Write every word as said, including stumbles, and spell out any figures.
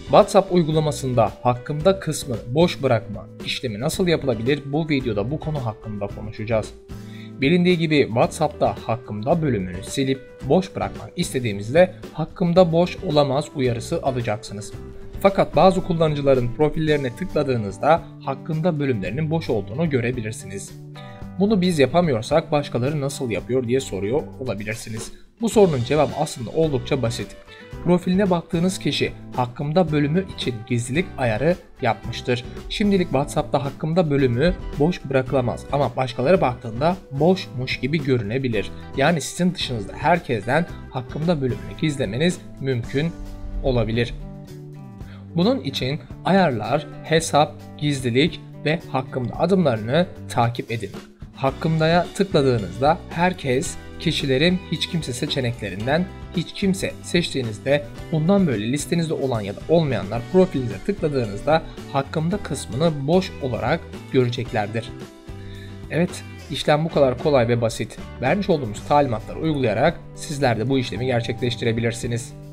WhatsApp uygulamasında hakkımda kısmını boş bırakma işlemi nasıl yapılabilir? Bu videoda bu konu hakkında konuşacağız. Bilindiği gibi WhatsApp'ta hakkımda bölümünü silip boş bırakmak istediğimizde hakkımda boş olamaz uyarısı alacaksınız. Fakat bazı kullanıcıların profillerine tıkladığınızda hakkında bölümlerinin boş olduğunu görebilirsiniz. Bunu biz yapamıyorsak başkaları nasıl yapıyor diye soruyor olabilirsiniz. Bu sorunun cevabı aslında oldukça basit. Profiline baktığınız kişi hakkımda bölümü için gizlilik ayarı yapmıştır. Şimdilik WhatsApp'ta hakkımda bölümü boş bırakılamaz ama başkaları baktığında boşmuş gibi görünebilir. Yani sizin dışınızda herkesten hakkımda bölümünü gizlemeniz mümkün olabilir. Bunun için ayarlar, hesap, gizlilik ve hakkımda adımlarını takip edin. Hakkımda'ya tıkladığınızda herkes, kişilerin hiç kimse seçeneklerinden hiç kimse seçtiğinizde bundan böyle listenizde olan ya da olmayanlar profilinize tıkladığınızda hakkımda kısmını boş olarak göreceklerdir. Evet, işlem bu kadar kolay ve basit. Vermiş olduğumuz talimatları uygulayarak sizler de bu işlemi gerçekleştirebilirsiniz.